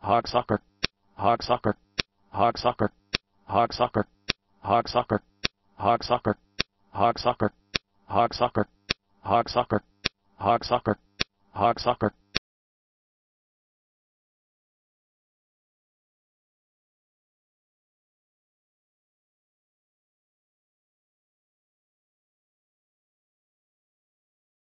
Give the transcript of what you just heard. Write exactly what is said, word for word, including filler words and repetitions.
hogsucker, hogsucker, hogsucker, hogsucker, hogsucker, hogsucker, hogsucker, hogsucker, hogsucker, hogsucker, hogsucker.